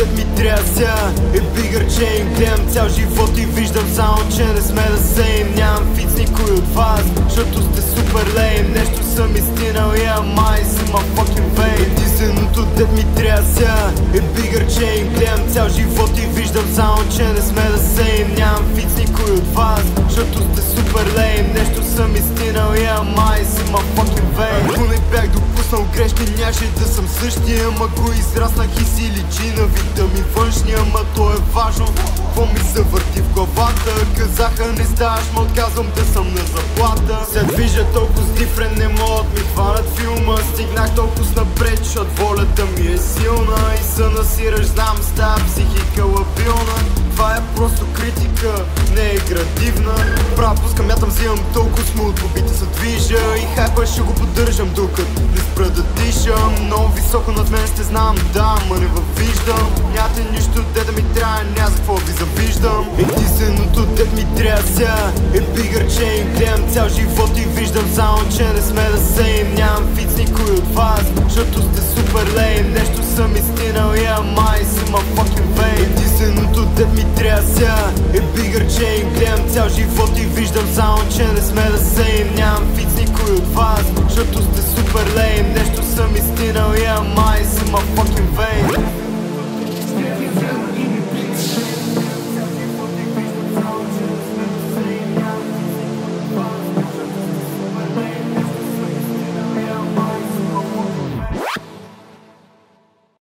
дет ми трябва сега е bigger chain. Гледам цял живот и виждам само, че не сме да сейм. Нямам фит с никой от вас, защото сте супер лейм. Нещо съм изтинал, май си ма fucking vain. Единственото дет ми трябва сега е bigger chain. Гледам цял живот и виждам само, че не сме да сейм. Нямам фит с никой от вас, защото сте супер лейм. Нещо съм изтинал, май си ма fucking vain. Ако не бях допуснал грешки, нямаше да съм същия. Ама го израснах и си личи на вида ми външния. Ама то е важно, какво ми се върти в главата. Казаха не ставаш, ма отказвам да съм на заплата. Се движа толкова с дифрен, не могат ми хванат филма. Стигнах толкова напред, защото волята ми е силна. И се насираш, знам, става психика лабилна. Това е просто критика, не е градивна. Прав пускам, мятам, взимам толкова смут, побите се движа. И хайпа ще го поддържам, докато не спра да дишам. Много високо над мен сте знам, да, ма не въвиждам. Нямате нищо, де да ми трябва, няма за какво ви завиждам. Единственото дет ми трябва сега е bigger chain. Гледам цял живот и виждам само, че не сме да сейм. Нямам фит с никой от вас, защото сте супер лейм. Нещо съм изтинал, май си ма fucking vain. Единственото дет ми трябва сега е bigger chain. Гледам цял живот и виждам само, че не сме да сейм. Нямам фит с никой от вас, защото сте супер лейм. Нещо съм изтинал, май си ма fucking vain.